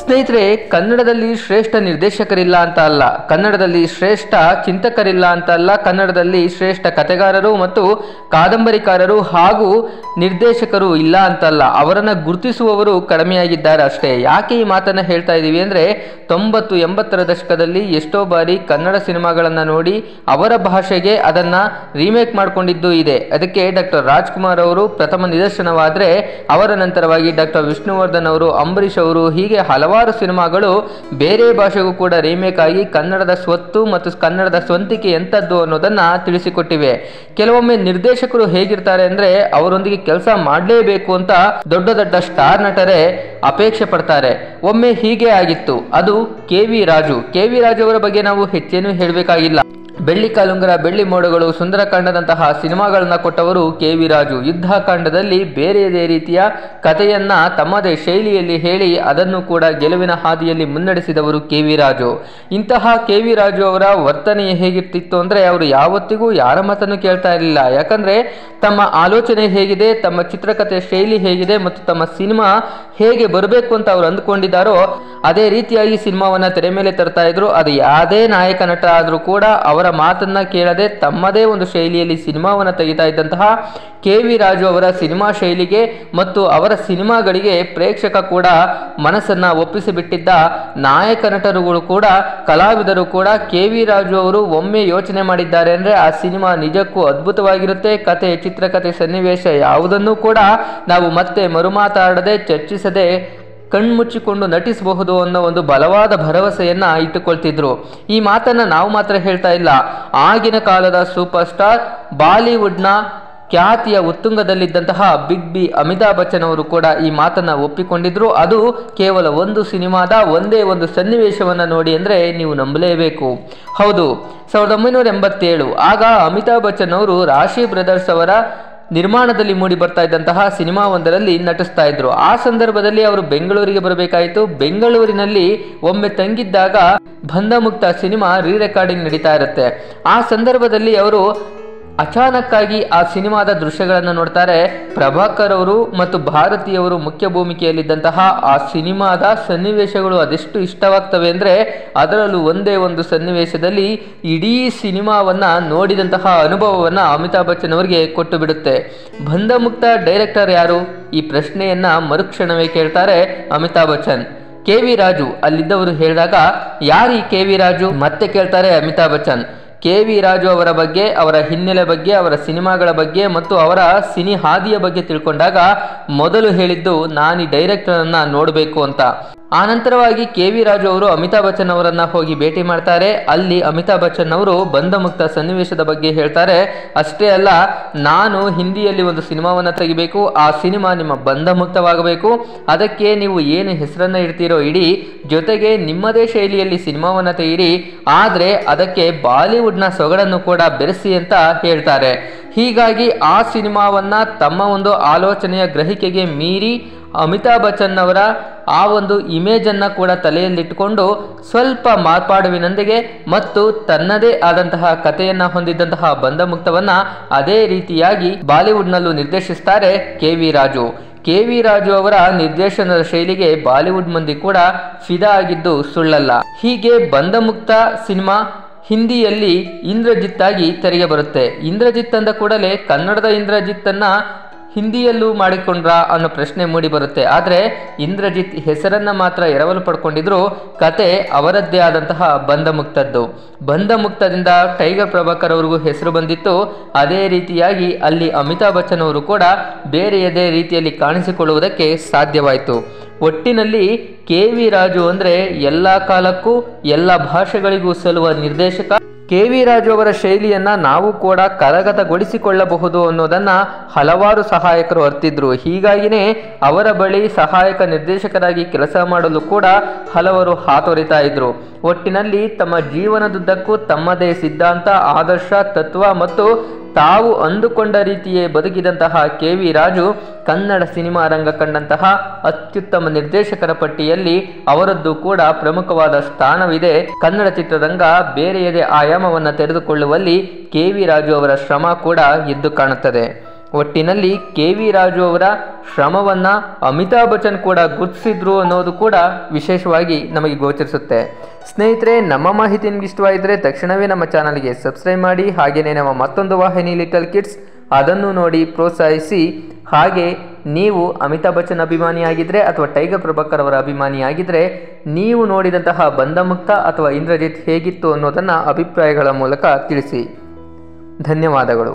ಸ್ನೇಹಿತರೆ, ಕನ್ನಡದಲ್ಲಿ ಶ್ರೇಷ್ಠ ನಿರ್ದೇಶಕರಿಲ್ಲ ಅಂತ ಅಲ್ಲ, ಕನ್ನಡದಲ್ಲಿ ಶ್ರೇಷ್ಠ ಚಿಂತಕರಿಲ್ಲ ಅಂತ ಅಲ್ಲ, ಕನ್ನಡದಲ್ಲಿ ಶ್ರೇಷ್ಠ ಕಥೆಗಾರರು ಮತ್ತು ಕಾದಂಬರಿಕಾರರು ಹಾಗೂ ನಿರ್ದೇಶಕರು ಇಲ್ಲ ಅಂತಲ್ಲ, ಅವರನ್ನು ಗುರುತಿಸುವವರು ಕಡಿಮೆಯಾಗಿದ್ದಾರೆ ಅಷ್ಟೇ. ಯಾಕೆ ಈ ಮಾತನ್ನು ಹೇಳ್ತಾ ಇದ್ದೀವಿ ಅಂದರೆ 90-80ರ ದಶಕದಲ್ಲಿ ಎಷ್ಟೋ ಬಾರಿ ಕನ್ನಡ ಸಿನಿಮಾಗಳನ್ನು ನೋಡಿ ಅವರ ಭಾಷೆಗೆ ಅದನ್ನು ರೀಮೇಕ್ ಮಾಡಿಕೊಂಡಿದ್ದು ಇದೆ. ಅದಕ್ಕೆ ಡಾಕ್ಟರ್ ರಾಜ್ಕುಮಾರ್ ಅವರು ಪ್ರಥಮ ನಿದರ್ಶನವಾದರೆ, ಅವರ ನಂತರವಾಗಿ ಡಾಕ್ಟರ್ ವಿಷ್ಣುವರ್ಧನ್ ಅವರು, ಅಂಬರೀಷ್ ಅವರು, ಹೀಗೆ ಹಲವಾರು ಸಿನಿಮಾಗಳು ಬೇರೆ ಭಾಷೆಗೂ ಕೂಡ ರೀಮೇಕ್ ಆಗಿ ಕನ್ನಡದ ಸ್ವತ್ತು ಮತ್ತು ಕನ್ನಡದ ಸ್ವಂತಿಕೆ ಎಂಥದ್ದು ಅನ್ನೋದನ್ನು ತಿಳಿಸಿಕೊಟ್ಟಿವೆ. ಕೆಲವೊಮ್ಮೆ ನಿರ್ದೇಶಕರು ಹೇಗಿರ್ತಾರೆ ಅಂದರೆ, ಅವರೊಂದಿಗೆ ಕೆಲಸ ಮಾಡಲೇಬೇಕು ಅಂತ ದೊಡ್ಡ ದೊಡ್ಡ ಸ್ಟಾರ್ ನಟರೇ ಅಪೇಕ್ಷೆ ಪಡ್ತಾರೆ. ಒಮ್ಮೆ ಹೀಗೆ ಆಗಿತ್ತು, ಅದು ಕೆ.ವಿ. ರಾಜು ಅವರ ಬಗ್ಗೆ ನಾವು ಹೆಚ್ಚೇನು ಹೇಳಬೇಕಾಗಿಲ್ಲ. ಬೆಳ್ಳಿ ಕಾಲುಂಗರ, ಬೆಳ್ಳಿ ಮೋಡಗಳು, ಸುಂದರಕಾಂಡದಂತಹ ಸಿನಿಮಾಗಳನ್ನ ಕೊಟ್ಟವರು ಕೆ.ವಿ. ರಾಜು. ಯುದ್ಧಕಾಂಡದಲ್ಲಿ ಬೇರೆಯದೇ ರೀತಿಯ ಕಥೆಯನ್ನ ತಮ್ಮದೇ ಶೈಲಿಯಲ್ಲಿ ಹೇಳಿ ಅದನ್ನು ಕೂಡ ಗೆಲುವಿನ ಹಾದಿಯಲ್ಲಿ ಮುನ್ನಡೆಸಿದವರು ಕೆ.ವಿ. ರಾಜು. ಇಂತಹ ಕೆ.ವಿ. ರಾಜು ಅವರ ವರ್ತನೆ ಹೇಗಿರ್ತಿತ್ತು ಅಂದರೆ, ಅವರು ಯಾವತ್ತಿಗೂ ಯಾರ ಮಾತನ್ನು ಕೇಳ್ತಾ ಇರಲಿಲ್ಲ. ಯಾಕಂದ್ರೆ ತಮ್ಮ ಆಲೋಚನೆ ಹೇಗಿದೆ, ತಮ್ಮ ಚಿತ್ರಕಥೆ ಶೈಲಿ ಹೇಗಿದೆ ಮತ್ತು ತಮ್ಮ ಸಿನಿಮಾ ಹೇಗೆ ಬರಬೇಕು ಅಂತ ಅವರು ಅಂದುಕೊಂಡಿದ್ದಾರೋ ಅದೇ ರೀತಿಯಾಗಿ ಸಿನಿಮಾವನ್ನ ತೆರೆ ಮೇಲೆ ತರ್ತಾ ಇದ್ರು. ಅದು ಯಾವುದೇ ನಾಯಕ ನಟ ಆದರೂ ಕೂಡ ಅವರ ಮಾತನ್ನ ಕೇಳದೆ ತಮ್ಮದೇ ಒಂದು ಶೈಲಿಯಲ್ಲಿ ಸಿನಿಮಾವನ್ನು ತೆಗಿತಾ ಇದ್ದಂತಹ ಕೆ.ವಿ. ರಾಜು ಅವರ ಸಿನಿಮಾ ಶೈಲಿಗೆ ಮತ್ತು ಅವರ ಸಿನಿಮಾಗಳಿಗೆ ಪ್ರೇಕ್ಷಕ ಕೂಡ ಮನಸ್ಸನ್ನ ಒಪ್ಪಿಸಿಬಿಟ್ಟಿದ್ದ ನಾಯಕ ನಟರುಗಳು ಕೂಡ ಕಲಾವಿದರು ಕೂಡ ಕೆ.ವಿ. ರಾಜು ಅವರು ಒಮ್ಮೆ ಯೋಚನೆ ಮಾಡಿದ್ದಾರೆ ಅಂದರೆ ಆ ಸಿನಿಮಾ ನಿಜಕ್ಕೂ ಅದ್ಭುತವಾಗಿರುತ್ತೆ. ಕತೆ, ಚಿತ್ರಕಥೆ, ಸನ್ನಿವೇಶ ಯಾವುದನ್ನು ಕೂಡ ನಾವು ಮತ್ತೆ ಮರುಮಾತಾಡದೆ ಚರ್ಚಿಸದೆ ಕಣ್ಮುಚ್ಚಿಕೊಂಡು ನಟಿಸಬಹುದು ಅನ್ನೋ ಒಂದು ಬಲವಾದ ಭರವಸೆಯನ್ನ ಇಟ್ಟುಕೊಳ್ತಿದ್ರು. ಈ ಮಾತನ್ನ ನಾವು ಮಾತ್ರ ಹೇಳ್ತಾ ಇಲ್ಲ, ಆಗಿನ ಕಾಲದ ಸೂಪರ್ ಸ್ಟಾರ್, ಬಾಲಿವುಡ್ನ ಖ್ಯಾತಿಯ ಉತ್ತುಂಗದಲ್ಲಿದ್ದಂತಹ ಬಿಗ್ ಬಿ ಅಮಿತಾಬ್ ಬಚ್ಚನ್ ಅವರು ಕೂಡ ಈ ಮಾತನ್ನ ಒಪ್ಪಿಕೊಂಡಿದ್ರು. ಅದು ಕೇವಲ ಒಂದು ಸಿನಿಮಾದ ಒಂದೇ ಒಂದು ಸನ್ನಿವೇಶವನ್ನ ನೋಡಿ ಅಂದರೆ ನೀವು ನಂಬಲೇಬೇಕು. ಹೌದು, 1987 ಆಗ ಅಮಿತಾಬ್ ಬಚ್ಚನ್ ಅವರು ರಾಶಿ ಬ್ರದರ್ಸ್ ಅವರ ನಿರ್ಮಾಣದಲ್ಲಿ ಮೂಡಿ ಬರ್ತಾ ಇದ್ದಂತಹ ಸಿನಿಮಾ ಒಂದರಲ್ಲಿ ನಟಿಸ್ತಾ ಇದ್ರು. ಆ ಸಂದರ್ಭದಲ್ಲಿ ಅವರು ಬೆಂಗಳೂರಿಗೆ ಬರಬೇಕಾಯಿತು. ಬೆಂಗಳೂರಿನಲ್ಲಿ ಒಮ್ಮೆ ತಂಗಿದ್ದಾಗ ಬಂಧಮುಕ್ತ ಸಿನಿಮಾ ರೀ ರೆಕಾರ್ಡಿಂಗ್ ನಡೀತಾ ಇರುತ್ತೆ. ಆ ಸಂದರ್ಭದಲ್ಲಿ ಅವರು ಅಚಾನಕ್ಕಾಗಿ ಆ ಸಿನಿಮಾದ ದೃಶ್ಯಗಳನ್ನು ನೋಡ್ತಾರೆ. ಪ್ರಭಾಕರ್ ಅವರು ಮತ್ತು ಭಾರತೀಯವರು ಮುಖ್ಯ ಭೂಮಿಕೆಯಲ್ಲಿದ್ದಂತಹ ಆ ಸಿನಿಮಾದ ಸನ್ನಿವೇಶಗಳು ಅದೆಷ್ಟು ಇಷ್ಟವಾಗ್ತವೆ ಅಂದರೆ, ಅದರಲ್ಲೂ ಒಂದೇ ಒಂದು ಸನ್ನಿವೇಶದಲ್ಲಿ ಇಡೀ ಸಿನಿಮಾವನ್ನ ನೋಡಿದಂತಹ ಅನುಭವವನ್ನು ಅಮಿತಾಬ್ ಬಚ್ಚನ್ ಅವರಿಗೆ ಕೊಟ್ಟು ಬಿಡುತ್ತೆ. ಬಂಧಮುಕ್ತ ಡೈರೆಕ್ಟರ್ ಯಾರು? ಈ ಪ್ರಶ್ನೆಯನ್ನ ಮರುಕ್ಷಣವೇ ಕೇಳ್ತಾರೆ ಅಮಿತಾಬ್ ಬಚ್ಚನ್. ಕೆ.ವಿ. ರಾಜು ಅಲ್ಲಿದ್ದವರು ಹೇಳಿದಾಗ, ಯಾರೀ ಕೆ.ವಿ. ರಾಜು? ಮತ್ತೆ ಕೇಳ್ತಾರೆ ಅಮಿತಾಬ್ ಬಚ್ಚನ್. ಕೆ.ವಿ. ರಾಜು ಅವರ ಬಗ್ಗೆ, ಅವರ ಹಿನ್ನೆಲೆ ಬಗ್ಗೆ, ಅವರ ಸಿನಿಮಾಗಳ ಬಗ್ಗೆ ಮತ್ತು ಅವರ ಸಿನಿ ಹಾದಿಯ ಬಗ್ಗೆ ತಿಳ್ಕೊಂಡಾಗ ಮೊದಲು ಹೇಳಿದ್ದು ನಾನು ಈ ಡೈರೆಕ್ಟರನ್ನ ನೋಡಬೇಕು ಅಂತ. ಆನಂತರವಾಗಿ ಕೆ.ವಿ. ರಾಜು ಅವರು ಅಮಿತಾಬ್ ಬಚ್ಚನ್ ಅವರನ್ನ ಹೋಗಿ ಭೇಟಿ ಮಾಡ್ತಾರೆ. ಅಲ್ಲಿ ಅಮಿತಾಬ್ ಬಚ್ಚನ್ ಅವರು ಬಂಧಮುಕ್ತ ಸನ್ನಿವೇಶದ ಬಗ್ಗೆ ಹೇಳ್ತಾರೆ. ಅಷ್ಟೇ ಅಲ್ಲ, ನಾನು ಹಿಂದಿಯಲ್ಲಿ ಒಂದು ಸಿನಿಮಾವನ್ನು ತೆಗಿಬೇಕು, ಆ ಸಿನಿಮಾ ನಿಮ್ಮ ಬಂಧಮುಕ್ತವಾಗಬೇಕು, ಅದಕ್ಕೆ ನೀವು ಏನು ಹೆಸರನ್ನ ಇಡ್ತೀರೋ ಇಡಿ, ಜೊತೆಗೆ ನಿಮ್ಮದೇ ಶೈಲಿಯಲ್ಲಿ ಸಿನಿಮಾವನ್ನು ತೆಗಿರಿ, ಆದರೆ ಅದಕ್ಕೆ ಬಾಲಿವುಡ್ನ ಸೊಗಡನ್ನು ಕೂಡ ಬೆರೆಸಿ ಅಂತ ಹೇಳ್ತಾರೆ. ಹೀಗಾಗಿ ಆ ಸಿನಿಮಾವನ್ನ ತಮ್ಮ ಒಂದು ಆಲೋಚನೆಯ ಗ್ರಹಿಕೆಗೆ ಮೀರಿ ಅಮಿತಾಬ್ ಬಚ್ಚನ್ ಅವರ ಆ ಒಂದು ಇಮೇಜನ್ನು ಕೂಡ ತಲೆಯಲ್ಲಿಟ್ಟುಕೊಂಡು ಸ್ವಲ್ಪ ಮಾರ್ಪಾಡುವಿನೊಂದಿಗೆ ಮತ್ತು ತನ್ನದೇ ಆದಂತಹ ಕಥೆಯನ್ನು ಹೊಂದಿದ್ದಂತಹ ಬಂಧಮುಕ್ತವನ್ನ ಅದೇ ರೀತಿಯಾಗಿ ಬಾಲಿವುಡ್ನಲ್ಲೂ ನಿರ್ದೇಶಿಸ್ತಾರೆ ಕೆ.ವಿ. ರಾಜು. ಕೆ.ವಿ. ರಾಜು ಅವರ ನಿರ್ದೇಶನದ ಶೈಲಿಗೆ ಬಾಲಿವುಡ್ ಮಂದಿ ಕೂಡ ಫಿದಾ ಆಗಿದ್ದು ಸುಳ್ಳಲ್ಲ. ಹೀಗೆ ಬಂಧಮುಕ್ತ ಸಿನಿಮಾ ಹಿಂದಿಯಲ್ಲಿ ಇಂದ್ರಜಿತ್ ಆಗಿ ತೆರೆಗೆ ಬರುತ್ತೆ. ಇಂದ್ರಜಿತ್ ಅಂದ ಕೂಡಲೇ ಕನ್ನಡದ ಇಂದ್ರಜಿತ್ತನ್ನ ಹಿಂದಿಯಲ್ಲೂ ಮಾಡಿಕೊಂಡ್ರ ಅನ್ನೋ ಪ್ರಶ್ನೆ ಮೂಡಿ ಬರುತ್ತೆ. ಆದರೆ ಇಂದ್ರಜಿತ್ ಹೆಸರನ್ನ ಮಾತ್ರ ಎರವಲು ಪಡ್ಕೊಂಡಿದ್ರು, ಕತೆ ಅವರದ್ದೇ ಆದಂತಹ ಬಂಧಮುಕ್ತದ್ದು. ಬಂಧಮುಕ್ತದಿಂದ ಟೈಗರ್ ಪ್ರಭಾಕರ್ ಅವ್ರಿಗೂ ಹೆಸರು ಬಂದಿತ್ತು. ಅದೇ ರೀತಿಯಾಗಿ ಅಲ್ಲಿ ಅಮಿತಾಬ್ ಬಚ್ಚನ್ ಅವರು ಕೂಡ ಬೇರೆಯದೇ ರೀತಿಯಲ್ಲಿ ಕಾಣಿಸಿಕೊಳ್ಳುವುದಕ್ಕೆ ಸಾಧ್ಯವಾಯಿತು. ಒಟ್ಟಿನಲ್ಲಿ ಕೆ.ವಿ. ರಾಜು ಅಂದರೆ ಎಲ್ಲ ಕಾಲಕ್ಕೂ ಎಲ್ಲ ಭಾಷೆಗಳಿಗೂ ಸಲ್ಲುವ ನಿರ್ದೇಶಕ. ಕೆ.ವಿ. ರಾಜು ಅವರ ಶೈಲಿಯನ್ನು ನಾವು ಕೂಡ ಕರಗತಗೊಳಿಸಿಕೊಳ್ಳಬಹುದು ಅನ್ನೋದನ್ನು ಹಲವಾರು ಸಹಾಯಕರು ಅರ್ತಿದ್ರು. ಹೀಗಾಗಿನೇ ಅವರ ಬಳಿ ಸಹಾಯಕ ನಿರ್ದೇಶಕರಾಗಿ ಕೆಲಸ ಮಾಡಲು ಕೂಡ ಹಲವರು ಹಾತೊರಿತಾ ಇದ್ರು. ಒಟ್ಟಿನಲ್ಲಿ ತಮ್ಮ ಜೀವನದುದ್ದಕ್ಕೂ ತಮ್ಮದೇ ಸಿದ್ಧಾಂತ, ಆದರ್ಶ, ತತ್ವ ಮತ್ತು ತಾವು ಅಂದುಕೊಂಡ ರೀತಿಯೇ ಬದುಕಿದಂತಹ ಕೆ.ವಿ. ರಾಜು ಕನ್ನಡ ಸಿನಿಮಾ ರಂಗ ಕಂಡಂತಹ ಅತ್ಯುತ್ತಮ ನಿರ್ದೇಶಕರ ಪಟ್ಟಿಯಲ್ಲಿ ಅವರದ್ದು ಕೂಡ ಪ್ರಮುಖವಾದ ಸ್ಥಾನವಿದೆ. ಕನ್ನಡ ಚಿತ್ರರಂಗ ಬೇರೆಯದೇ ಆಯಾಮವನ್ನು ತೆರೆದುಕೊಳ್ಳುವಲ್ಲಿ ಕೆ.ವಿ. ರಾಜು ಅವರ ಶ್ರಮ ಕೂಡ ಎದ್ದು ಕಾಣುತ್ತದೆ. ಒಟ್ಟಿನಲ್ಲಿ ಕೆ.ವಿ. ರಾಜು ಅವರ ಶ್ರಮವನ್ನು ಅಮಿತಾಬ್ ಬಚ್ಚನ್ ಕೂಡ ಗುರುತಿಸಿದ್ರು ಅನ್ನೋದು ಕೂಡ ವಿಶೇಷವಾಗಿ ನಮಗೆ ಗೋಚರಿಸುತ್ತೆ. ಸ್ನೇಹಿತರೆ, ನಮ್ಮ ಮಾಹಿತಿ ನಿಮ್ಗೆ ಇಷ್ಟವಾಗಿದ್ದರೆ ತಕ್ಷಣವೇ ನಮ್ಮ ಚಾನಲ್ಗೆ ಸಬ್ಸ್ಕ್ರೈಬ್ ಮಾಡಿ. ಹಾಗೆಯೇ ನಮ್ಮ ಮತ್ತೊಂದು ವಾಹಿನಿ ಲಿಟಲ್ ಕಿಡ್ಸ್, ಅದನ್ನು ನೋಡಿ ಪ್ರೋತ್ಸಾಹಿಸಿ. ಹಾಗೆ ನೀವು ಅಮಿತಾಬ್ ಬಚ್ಚನ್ ಅಭಿಮಾನಿಯಾಗಿದ್ದರೆ ಅಥವಾ ಟೈಗರ್ ಪ್ರಭಾಕರ್ ಅವರ ಅಭಿಮಾನಿಯಾಗಿದ್ದರೆ ನೀವು ನೋಡಿದಂತಹ ಬಂಧಮುಕ್ತ ಅಥವಾ ಇಂದ್ರಜಿತ್ ಹೇಗಿತ್ತು ಅನ್ನೋದನ್ನು ಅಭಿಪ್ರಾಯಗಳ ಮೂಲಕ ತಿಳಿಸಿ. ಧನ್ಯವಾದಗಳು.